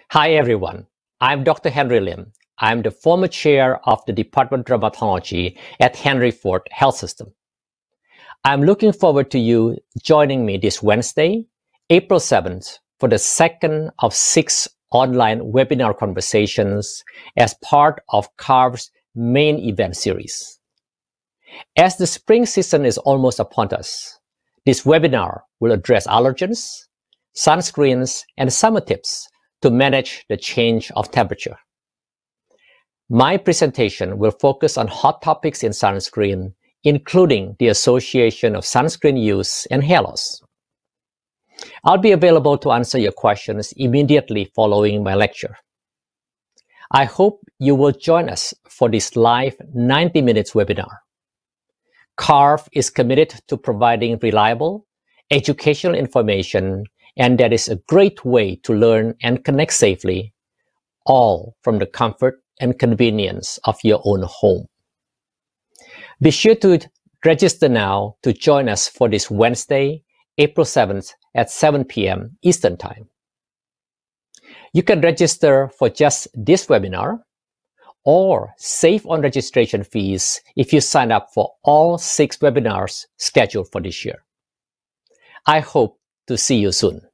Hi everyone, I'm Dr. Henry Lim. I'm the former chair of the Department of Dermatology at Henry Ford Health System. I'm looking forward to you joining me this Wednesday, April 7th, for the second of 6 online webinar conversations as part of CARF's main event series. As the spring season is almost upon us, this webinar will address allergens, sunscreens, and summer tips to manage the change of temperature. My presentation will focus on hot topics in sunscreen, including the association of sunscreen use and hair loss. I'll be available to answer your questions immediately following my lecture. I hope you will join us for this live 90 minutes webinar. CARF is committed to providing reliable, educational information, and that is a great way to learn and connect safely, all from the comfort and convenience of your own home. Be sure to register now to join us for this Wednesday, April 7th at 7 p.m. Eastern Time. You can register for just this webinar or save on registration fees if you sign up for all 6 webinars scheduled for this year. I hope to see you soon.